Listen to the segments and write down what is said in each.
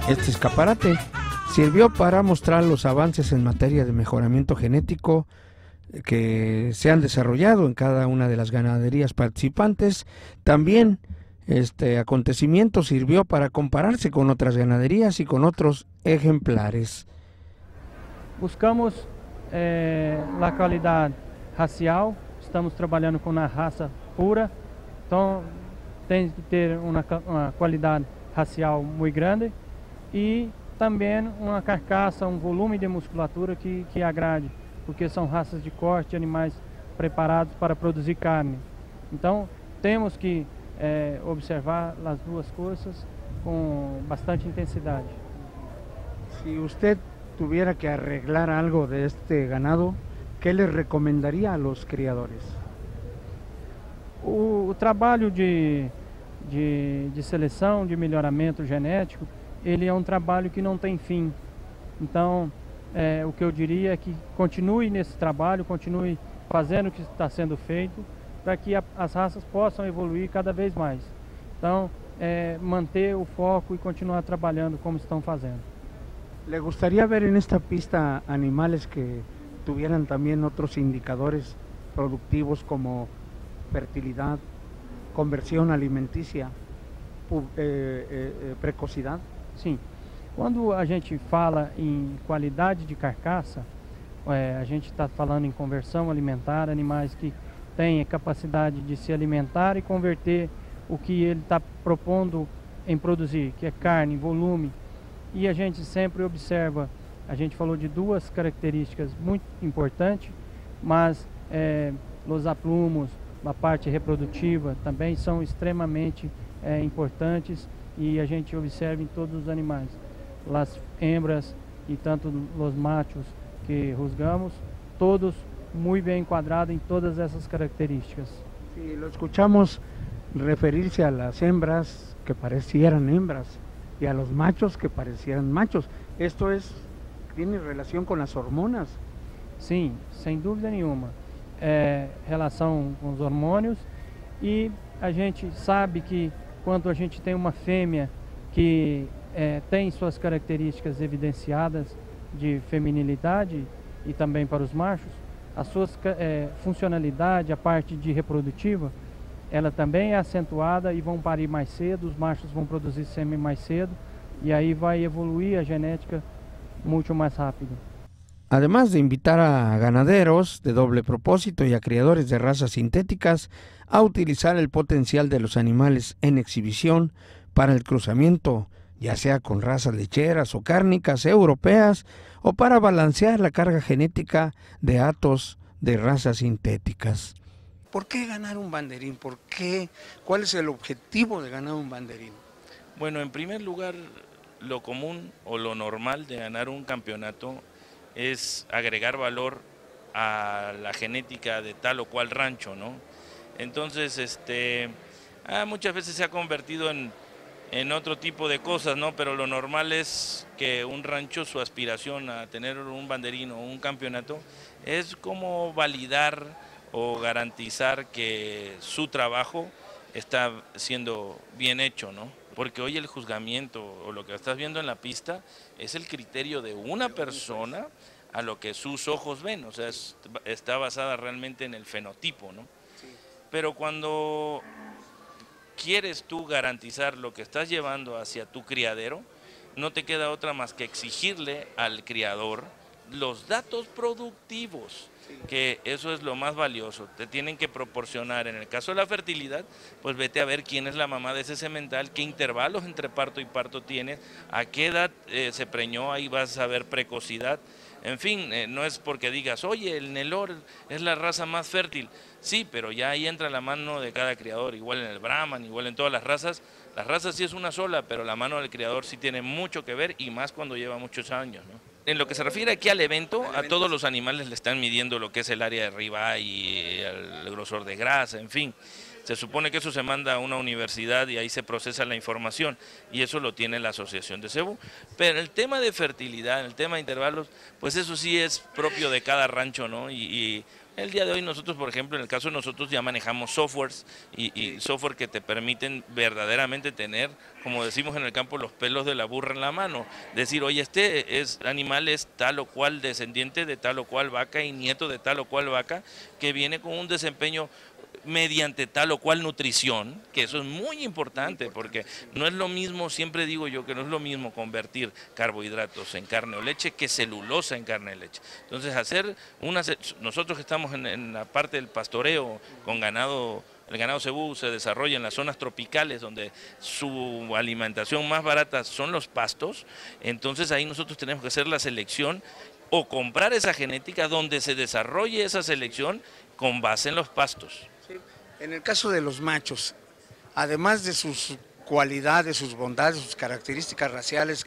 Este escaparate sirvió para mostrar los avances en materia de mejoramiento genético que se han desarrollado en cada una de las ganaderías participantes. También este acontecimiento sirvió para compararse con otras ganaderías y con otros ejemplares. Buscamos a qualidade racial, estamos trabalhando com a raça pura, então tem que ter uma qualidade racial muito grande e também uma carcaça, um volume de musculatura que agrade, porque são raças de corte, animais preparados para produzir carne. Então temos que observar as duas coisas com bastante intensidade. Si usted tuviera que arreglar algo de este ganado, ¿qué les recomendaría a los criadores? O trabalho de seleção, de melhoramento genético, ele é um trabalho que não tem fim. Então, o que eu diria é que continue nesse trabalho, continue fazendo o que está sendo feito, para que as raças possam evoluir cada vez mais. Então, manter o foco e continuar trabalhando como estão fazendo. ¿Le gustaría ver en esta pista animales que tuvieran también otros indicadores productivos como fertilidad, conversión alimenticia, precocidade? Sim. Quando a gente fala em qualidade de carcaça, a gente está falando em conversão alimentar, animais que têm a capacidade de se alimentar e converter o que ele está propondo em produzir, que é carne, volume. E a gente sempre observa, a gente falou de duas características muito importantes, mas os aplumos, a parte reprodutiva também são extremamente importantes e a gente observa em todos os animais. As hembras e tanto os machos que rusgamos, todos muito bem enquadrados em todas essas características. Si lo escuchamos referirse a las hembras que parecieran hembras y a los machos que parecieran machos, esto tiene relación con las hormonas. Sim, sem dúvida nenhuma. Relação com os hormônios, e a gente sabe que quando a gente tem uma fêmea que tem suas características evidenciadas de feminilidade e também para os machos, a sua funcionalidade, a parte de reprodutiva, ela também é acentuada e vão parir mais cedo, os machos vão produzir sêmen mais cedo e aí vai evoluir a genética muito mais rápido. Además de invitar a ganaderos de doble propósito y a criadores de razas sintéticas a utilizar el potencial de los animales en exhibición para el cruzamiento, ya sea con razas lecheras o cárnicas europeas, o para balancear la carga genética de hatos de razas sintéticas. ¿Por qué ganar un banderín? ¿Por qué? ¿Cuál es el objetivo de ganar un banderín? Bueno, en primer lugar, lo común o lo normal de ganar un campeonato es agregar valor a la genética de tal o cual rancho, ¿no? Entonces, muchas veces se ha convertido en otro tipo de cosas, ¿no? Pero lo normal es que un rancho, su aspiración a tener un banderín o un campeonato es como validar o garantizar que su trabajo está siendo bien hecho, ¿no? Porque hoy el juzgamiento o lo que estás viendo en la pista es el criterio de una persona a lo que sus ojos ven, o sea, está basada realmente en el fenotipo, ¿no? Sí. Pero cuando quieres tú garantizar lo que estás llevando hacia tu criadero, no te queda otra más que exigirle al criador los datos productivos, que eso es lo más valioso. Te tienen que proporcionar, en el caso de la fertilidad, pues vete a ver quién es la mamá de ese semental, qué intervalos entre parto y parto tienes, a qué edad se preñó, ahí vas a ver precocidad. En fin, no es porque digas, oye, el Nelore es la raza más fértil. Sí, pero ya ahí entra la mano de cada criador, igual en el Brahman, igual en todas las razas. Las razas sí es una sola, pero la mano del criador sí tiene mucho que ver, y más cuando lleva muchos años, ¿no? En lo que se refiere aquí al evento, a todos los animales le están midiendo lo que es el área de ribeye y el grosor de grasa, en fin. Se supone que eso se manda a una universidad y ahí se procesa la información, y eso lo tiene la Asociación de Cebú. Pero el tema de fertilidad, el tema de intervalos, pues eso sí es propio de cada rancho, ¿no? Y El día de hoy nosotros, por ejemplo, en el caso de nosotros ya manejamos softwares y software que te permiten verdaderamente tener, como decimos en el campo, los pelos de la burra en la mano. Decir, oye, animal es tal o cual descendiente de tal o cual vaca y nieto de tal o cual vaca, que viene con un desempeño mediante tal o cual nutrición, que eso es muy importante, porque no es lo mismo, siempre digo yo que no es lo mismo convertir carbohidratos en carne o leche que celulosa en carne y leche. Entonces nosotros que estamos en la parte del pastoreo con ganado, el ganado cebú se desarrolla en las zonas tropicales donde su alimentación más barata son los pastos, entonces ahí nosotros tenemos que hacer la selección o comprar esa genética donde se desarrolle esa selección con base en los pastos. En el caso de los machos, además de sus cualidades, sus bondades, sus características raciales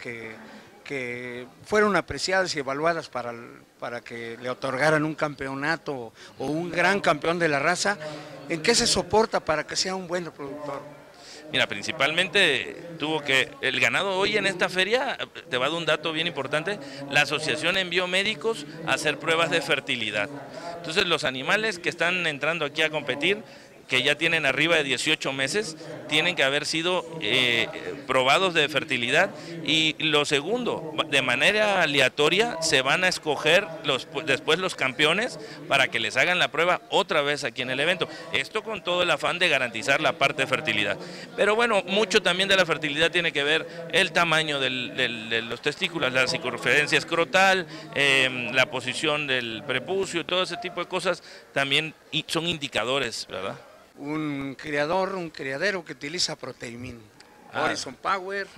que fueron apreciadas y evaluadas para que le otorgaran un campeonato o un gran campeón de la raza, ¿en qué se soporta para que sea un buen reproductor? Mira, principalmente el ganado hoy en esta feria, te va a dar un dato bien importante, la asociación envió médicos a hacer pruebas de fertilidad. Entonces los animales que están entrando aquí a competir, que ya tienen arriba de 18 meses, tienen que haber sido probados de fertilidad. Y lo segundo, de manera aleatoria se van a escoger después los campeones para que les hagan la prueba otra vez aquí en el evento. Esto con todo el afán de garantizar la parte de fertilidad. Pero bueno, mucho también de la fertilidad tiene que ver el tamaño de los testículos, la circunferencia escrotal, la posición del prepucio, todo ese tipo de cosas también son indicadores, ¿verdad? Un criadero que utiliza Proteimin, Horizon Power.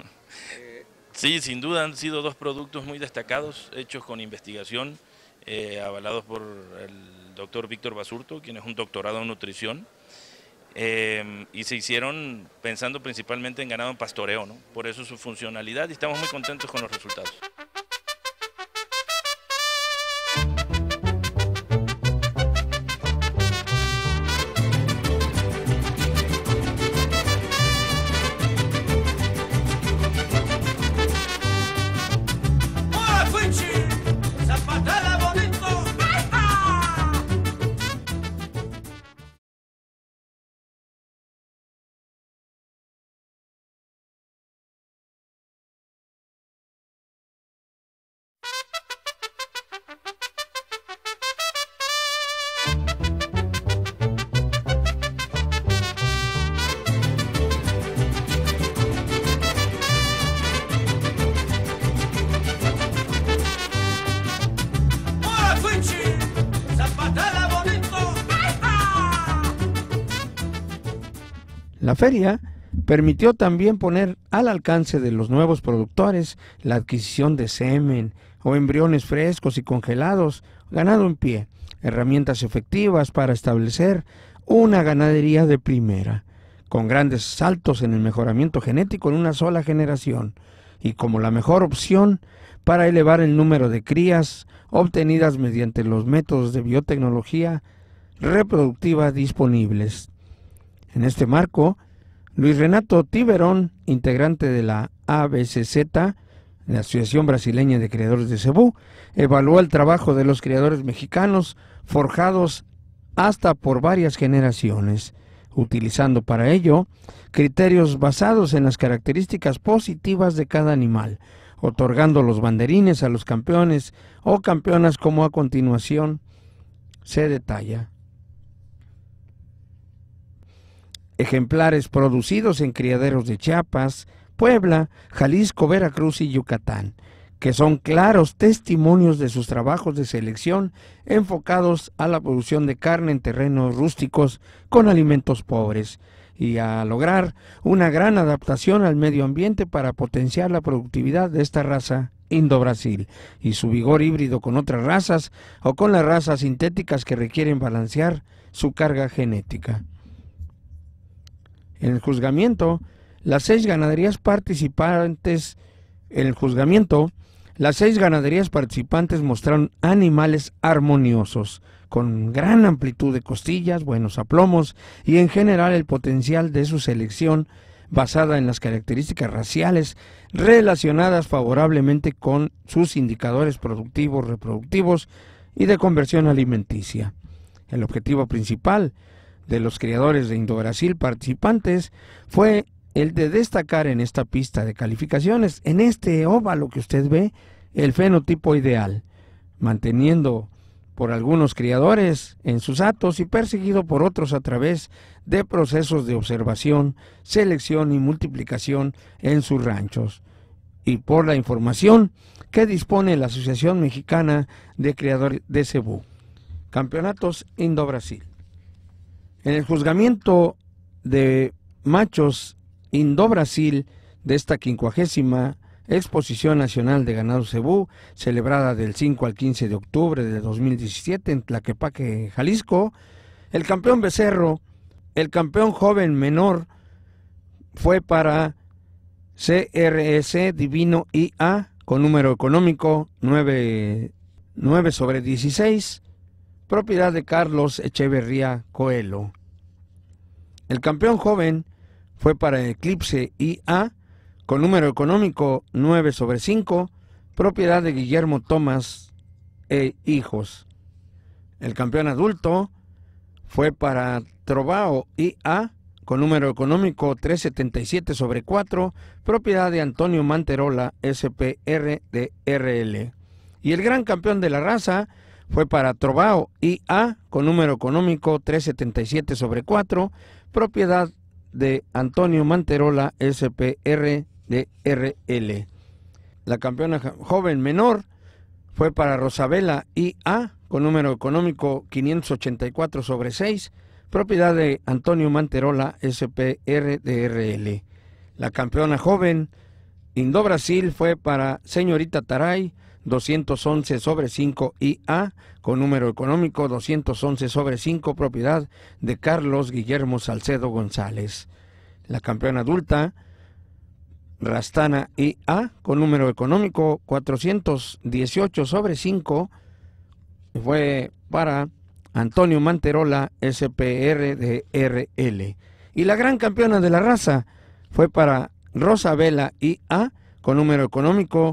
Sí, sin duda han sido dos productos muy destacados, hechos con investigación, avalados por el doctor Víctor Basurto, quien es un doctorado en nutrición, y se hicieron pensando principalmente en ganado en pastoreo, ¿no? Por eso su funcionalidad, y estamos muy contentos con los resultados. La feria permitió también poner al alcance de los nuevos productores la adquisición de semen o embriones frescos y congelados, ganado en pie, herramientas efectivas para establecer una ganadería de primera, con grandes saltos en el mejoramiento genético en una sola generación, y como la mejor opción para elevar el número de crías obtenidas mediante los métodos de biotecnología reproductiva disponibles. En este marco, Luis Renato Tiberón, integrante de la ABCZ, la Asociación Brasileña de Criadores de Cebú, evaluó el trabajo de los criadores mexicanos forjados hasta por varias generaciones, utilizando para ello criterios basados en las características positivas de cada animal, otorgando los banderines a los campeones o campeonas como a continuación se detalla. Ejemplares producidos en criaderos de Chiapas, Puebla, Jalisco, Veracruz y Yucatán, que son claros testimonios de sus trabajos de selección enfocados a la producción de carne en terrenos rústicos con alimentos pobres y a lograr una gran adaptación al medio ambiente para potenciar la productividad de esta raza Indo-Brasil y su vigor híbrido con otras razas o con las razas sintéticas que requieren balancear su carga genética. En el juzgamiento, las seis ganaderías participantes mostraron animales armoniosos, con gran amplitud de costillas, buenos aplomos y en general el potencial de su selección basada en las características raciales relacionadas favorablemente con sus indicadores productivos, reproductivos y de conversión alimenticia. El objetivo principal de los criadores de Indobrasil participantes fue el de destacar en esta pista de calificaciones, en este óvalo que usted ve, el fenotipo ideal, manteniendo por algunos criadores en sus hatos y perseguido por otros a través de procesos de observación, selección y multiplicación en sus ranchos, y por la información que dispone la Asociación Mexicana de Criadores de Cebú. Campeonatos Indobrasil. En el juzgamiento de machos Indobrasil de esta 50ª Exposición Nacional de Ganado Cebú, celebrada del 5 al 15 de octubre de 2017 en Tlaquepaque, Jalisco, el campeón becerro, el campeón joven menor, fue para CRS Divino IA con número económico 9/16, propiedad de Carlos Echeverría Coelho. El campeón joven fue para Eclipse IA con número económico 9/5, propiedad de Guillermo Tomás e hijos. El campeón adulto fue para Trovao IA con número económico 377/4, propiedad de Antonio Manterola SPR de RL. Y el gran campeón de la raza fue para Trovao IA con número económico 377/4, propiedad de Antonio Manterola SPR de RL. La campeona joven menor fue para Rosabela IA con número económico 584/6, propiedad de Antonio Manterola SPR de RL. La campeona joven Indobrasil fue para Señorita Taray 211/5 IA con número económico 211/5, propiedad de Carlos Guillermo Salcedo González. La campeona adulta Rastana IA con número económico 418/5 fue para Antonio Manterola SPR de RL. Y la gran campeona de la raza fue para Rosabela IA con número económico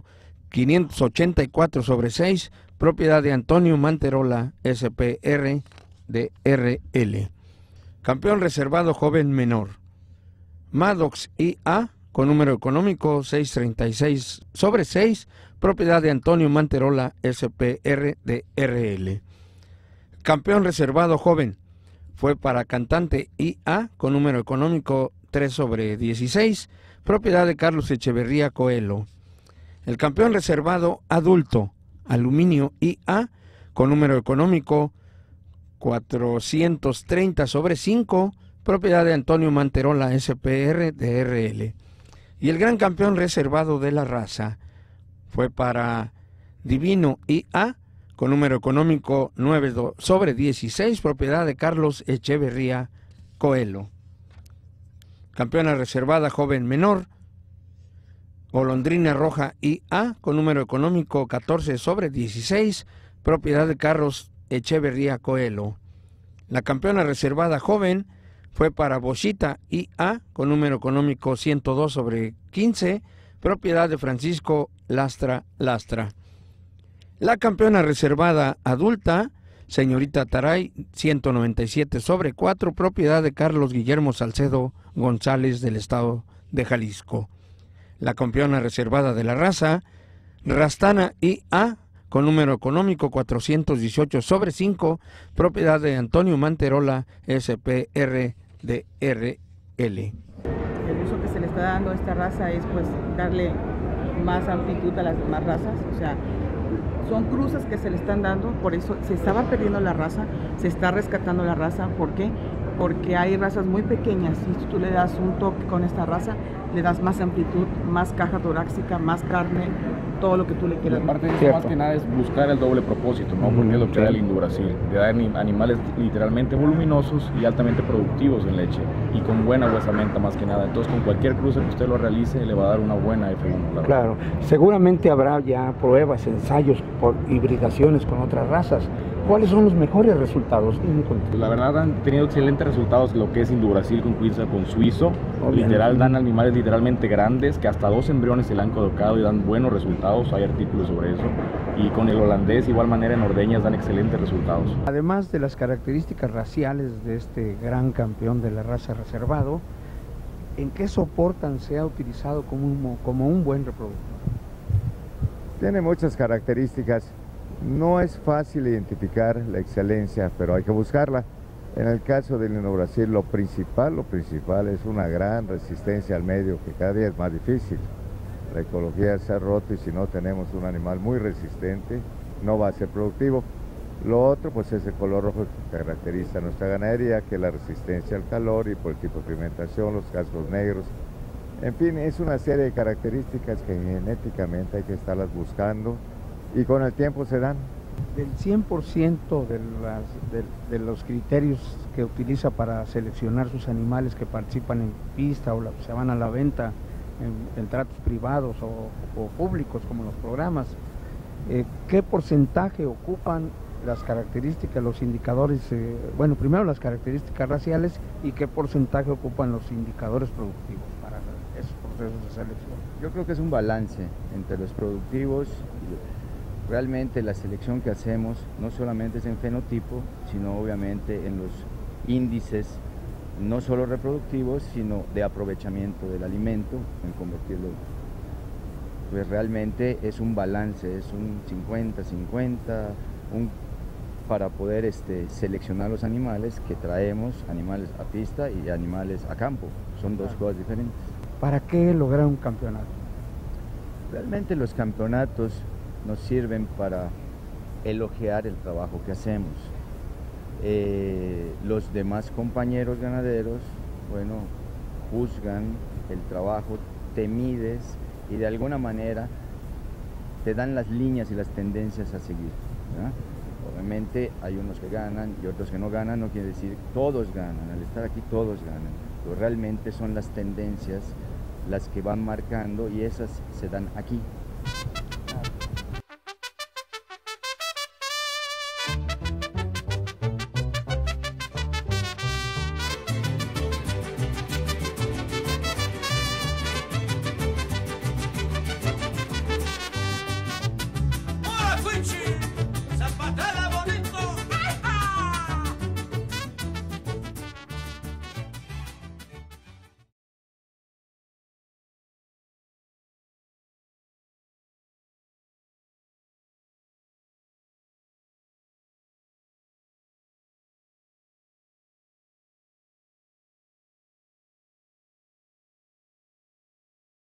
584/6, propiedad de Antonio Manterola SPR de RL. Campeón reservado joven menor, Maddox IA con número económico 636/6, propiedad de Antonio Manterola SPR de RL. Campeón reservado joven fue para Cantante IA con número económico 3/16, propiedad de Carlos Echeverría Coelho. El campeón reservado adulto, Aluminio IA, con número económico 430/5, propiedad de Antonio Manterola SPR de RL. Y el gran campeón reservado de la raza fue para Divino IA, con número económico 9/16, propiedad de Carlos Echeverría Coelho. Campeona reservada joven menor, Golondrina Roja IA, con número económico 14/16, propiedad de Carlos Echeverría Coelho. La campeona reservada joven fue para Bochita IA, con número económico 102/15, propiedad de Francisco Lastra. La campeona reservada adulta, Señorita Taray, 197/4, propiedad de Carlos Guillermo Salcedo González del estado de Jalisco. La campeona reservada de la raza, Rastana IA, con número económico 418/5, propiedad de Antonio Manterola SPR de RL. El uso que se le está dando a esta raza es pues darle más amplitud a las demás razas, o sea, son cruzas que se le están dando, por eso se estaba perdiendo la raza, se está rescatando la raza. ¿Por qué? Porque hay razas muy pequeñas y si tú le das un toque con esta raza, le das más amplitud, más caja torácica, más carne, todo lo que tú le quieras. Aparte de eso, más que nada es buscar el doble propósito, ¿no? Porque es lo que da el Indobrasil, de dar animales literalmente voluminosos y altamente productivos en leche y con buena huesamenta más que nada. Entonces con cualquier cruce que usted lo realice le va a dar una buena F1. Claro, seguramente habrá ya pruebas, ensayos por hibridaciones con otras razas. ¿Cuáles son los mejores resultados? La verdad han tenido excelentes resultados lo que es Indobrasil con crianza con suizo. Literal dan animales literalmente grandes que hasta 2 embriones se le han colocado y dan buenos resultados. Hay artículos sobre eso. y con el holandés de igual manera en ordeñas dan excelentes resultados. Además de las características raciales de este gran campeón de la raza reservado, ¿en qué soportan se ha utilizado como un buen reproductor? Tiene muchas características. No es fácil identificar la excelencia, pero hay que buscarla. En el caso del Lindo Brasil, lo principal es una gran resistencia al medio, que cada día es más difícil. La ecología se ha roto y si no tenemos un animal muy resistente, no va a ser productivo. Lo otro, pues, es el color rojo que caracteriza a nuestra ganadería, que es la resistencia al calor y por el tipo de pigmentación, los cascos negros. En fin, es una serie de características que genéticamente hay que estarlas buscando y con el tiempo se dan. Del 100% de los criterios que utiliza para seleccionar sus animales que participan en pista o se van a la venta en tratos privados o públicos como los programas, ¿qué porcentaje ocupan las características, los indicadores, bueno, primero las características raciales y qué porcentaje ocupan los indicadores productivos para esos procesos de selección? Yo creo que es un balance entre los productivos y realmente la selección que hacemos no solamente es en fenotipo, sino obviamente en los índices, no solo reproductivos, sino de aprovechamiento del alimento, en convertirlo. Pues realmente es un balance, es un 50-50, para poder seleccionar los animales que traemos, animales a pista y animales a campo. Son dos cosas diferentes. ¿Para qué lograr un campeonato? Realmente los campeonatos nos sirven para elogiar el trabajo que hacemos. Los demás compañeros ganaderos, bueno, juzgan el trabajo, te mides y de alguna manera te dan las líneas y las tendencias a seguir, ¿verdad? Obviamente hay unos que ganan y otros que no ganan, no quiere decir todos ganan, al estar aquí todos ganan, pero realmente son las tendencias las que van marcando y esas se dan aquí.